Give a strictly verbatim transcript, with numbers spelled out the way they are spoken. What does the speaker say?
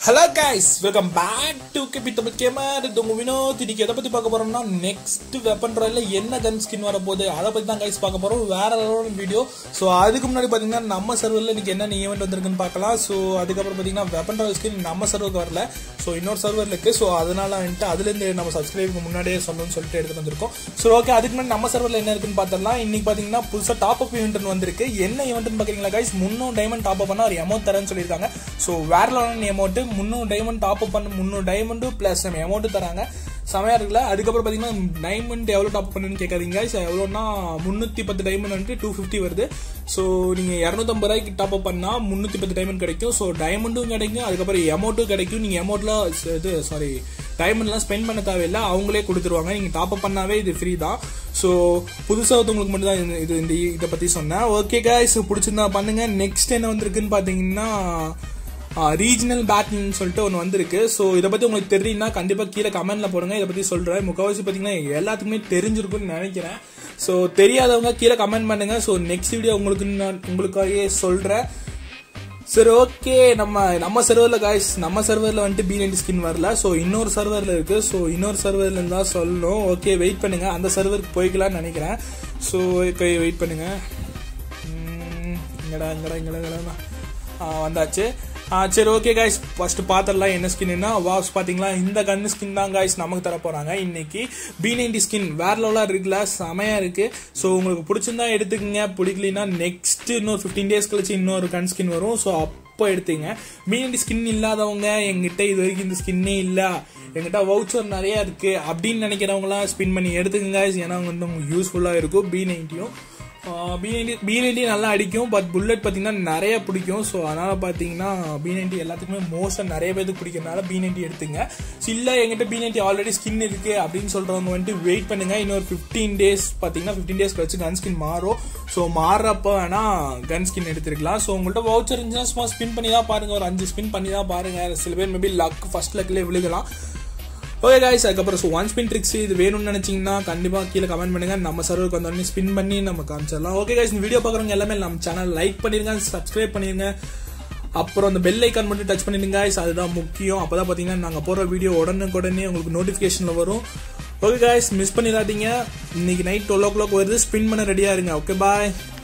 Hello guys, welcome back to Keep It Gamer. இது உங்க வினோத். இன்னைக்கு எதை பத்தி பார்க்க போறோம்னா நெக்ஸ்ட் வெப்பன் ராயல்ல என்ன கன் ஸ்கின் வர போகுது அதை பத்தி தான் கைஸ் பார்க்க போறோம். வேற ஒரு வீடியோ. சோ அதுக்கு முன்னாடி பாத்தீங்கன்னா நம்ம சர்வர்ல இன்னைக்கு என்ன ஈவென்ட் வந்திருக்குன்னு பார்க்கலாம். சோ அதுக்கப்புறம் பாத்தீங்கன்னா வெப்பன் ராயல் ஸ்கின் நம்ம சர்வருக்கு வரல. சோ இன்னொரு சர்வர்ல இருக்கு. சோ அதனால வந்துட்டு அதுல இருந்து நம்ம சப்ஸ்கிரைபுக்கு முன்னாடியே சொல்லணும்னு சொல்லிட்டு எடுத்து வந்திருக்கோம். சோ ஓகே, அதுக்கு முன்னாடி நம்ம சர்வர்ல என்ன இருக்குன்னு பார்த்தலாம். இன்னைக்கு பாத்தீங்கன்னா புதுசா டாப் அப் ஈவென்ட் வந்திருக்கு. என்ன ஈவென்ட்னு பாக்குறீங்களா கைஸ்? முன்னூறு டைமண்ட் டாப் அப் பண்ணா ஒரு அமௌண்ட் தரேன்னு சொல்லியிருக்காங்க. சோ வேற லெவல் அமௌண்ட் முன்னூறு டைமண்ட் டாப் அப் பண்ண முன்னூறு டைமண்ட் பிளஸ் நம்ம அமௌண்ட் தராங்க. செமையா இருக்குல்ல. அதுக்கப்புறம் பாத்தீங்கன்னா டைமண்ட் எவ்வளவு டாப் பண்ணுன்னு கேட்காதீங்க. எவ்வளோன்னா முன்னூத்தி பத்து டைமண்ட் வந்துட்டு டூ ஃபிஃப்டி வருது. ஸோ நீங்க இருநூத்தி ஐம்பது ரூபாய்க்கு டாப் அப் பண்ணா முன்னூத்தி பத்து டைமண்ட் கிடைக்கும். ஸோ டைமண்டும் கிடைக்கும், அதுக்கப்புறம் அமௌண்ட்டும் கிடைக்கும். நீங்க அமௌண்ட்ல இது சாரி டைமண்ட்லாம் ஸ்பெண்ட் பண்ண தேவையில்லை, அவங்களே கொடுத்துருவாங்க. நீங்க டாப் அப் பண்ணாவே இது ஃப்ரீ தான். ஸோ புதுசாக ஒருத்தவங்களுக்கு மட்டும் தான் இது இந்த இதை பத்தி சொன்னேன். ஓகே கைஸ், பிடிச்சிருந்தா பண்ணுங்க. நெக்ஸ்ட் என்ன வந்திருக்குன்னு பாத்தீங்கன்னா ரீஜனல் பேட்டில்னு சொல்லிட்டு ஒன்று வந்திருக்கு. ஸோ இதை பத்தி உங்களுக்கு தெரியும்னா கண்டிப்பா கீழே கமெண்ட்ல போடுங்க. இதை பத்தி சொல்றேன். முக்கால்வாசி பாத்தீங்கன்னா எல்லாத்துக்குமே தெரிஞ்சிருக்கும்னு நினைக்கிறேன். ஸோ தெரியாதவங்க கீழே கமெண்ட் பண்ணுங்க. ஸோ நெக்ஸ்ட் வீடியோ உங்களுக்கு நான் உங்களுக்காகவே சொல்றேன். சரி ஓகே, நம்ம நம்ம சர்வர்ல காய்ஸ் நம்ம சர்வர்ல வந்துட்டு பி நைன்டி ஸ்கின் வரல. ஸோ இன்னொரு சர்வர்ல இருக்கு. ஸோ இன்னொரு சர்வர்ல இருந்தா சொல்லணும். ஓகே வெயிட் பண்ணுங்க, அந்த சர்வருக்கு போய்க்கலாம்னு நினைக்கிறேன். ஸோ வெயிட் பண்ணுங்க. இங்கடா இங்கடா இங்கடா வந்தாச்சு. சரி ஓகே கைஸ், ஃபர்ஸ்ட் பாத்திரலாம் என்ன ஸ்கின்னா வாப்ஸ் பாத்தீங்களா. இந்த கன் ஸ்கின் தான் கைஸ் நமக்கு தர போறாங்க இன்னைக்கு. பி நைன்டி ஸ்கின் வேற லெவலா இருக்குல்ல, செமையா இருக்கு. ஸோ உங்களுக்கு பிடிச்சிருந்தா எடுத்துக்கங்க, பிடிக்கலனா நெக்ஸ்ட் இன்னொரு பிப்டீன் டேஸ் கழிச்சு இன்னொரு கன் ஸ்கின் வரும். ஸோ அப்போ எடுத்துங்க. பி நைன்டி ஸ்கின் இல்லாதவங்க எங்கிட்ட இது வரைக்கும் இந்த ஸ்கின்னே இல்ல, எங்கிட்ட வவுச்சர் நிறைய இருக்கு அப்படின்னு நினைக்கிறவங்களாம் ஸ்பின் பண்ணி எடுத்துக்கங்க. ஏன்னா வந்து உங்களுக்கு யூஸ்ஃபுல்லா இருக்கும். பி நைன்டியும் பி நைன்டி பி நைன்டி நல்லா அடிக்கும், பட் புல்லட் பார்த்தீங்கன்னா நிறைய பிடிக்கும். ஸோ அதனால பார்த்தீங்கன்னா பி நைன்டி எல்லாத்துக்குமே மோஸ்ட்டாக நிறைய பேருக்கு பிடிக்கிறதுனால பி நைன்டி எடுத்துங்க. இல்லை எங்கிட்ட பி நைன்டி ஆல்ரெடி ஸ்கின் இருக்கு அப்படின்னு சொல்றவங்க வந்துட்டு வெயிட் பண்ணுங்க. இன்னொரு ஃபிஃப்டீன் டேஸ் பார்த்தீங்கன்னா ஃபிஃப்டீன் டேஸ் கழிச்சு கன் ஸ்கின் மாறும். ஸோ மாறுறப்ப வேணா கன் ஸ்கின் எடுத்துருக்கலாம். ஸோ உங்கள்கிட்ட வவுச்சர் இருந்துச்சுன்னா சும்மா ஸ்பின் பண்ணி தான் பாருங்க, ஒரு அஞ்சு ஸ்பின் பண்ணி தான் பாருங்க. சில பேர் மேபி லக் ஃபர்ஸ்ட் லக்லேயே விழுகலாம். ஓகே கைஸ், அதுக்கப்புறம் ஸோ ஒன் ஸ்பின் ட்ரிக்ஸ் இது வேணும்னு நினைச்சீங்கன்னா கண்டிப்பா கீழே கமெண்ட் பண்ணுங்க. நம்ம சர்வருக்கு வந்தோடனே ஸ்பின் பண்ணி நம்ம காமிச்சிடலாம். ஓகே கைஸ், இந்த வீடியோ பார்க்குறவங்க எல்லாமே நம்ம சேனல் லைக் பண்ணிருங்க, சப்ஸ்கிரைப் பண்ணிருங்க, அப்புறம் அந்த பெல் ஐக்கான் மட்டும் டச் பண்ணிடுங்க கைஸ், அதுதான் முக்கியம். அப்பதான் பாத்தீங்கன்னா நாங்க போற வீடியோ உடனுக்குடனே உங்களுக்கு நோட்டிபிகேஷன்ல வரும். ஓகே கைஸ், மிஸ் பண்ணிடாதீங்க. இன்னைக்கு நைட் டுவெல் ஓ கிளாக் வருது. ஸ்பின் பண்ண ரெடியா இருங்க. ஓகே பாய்.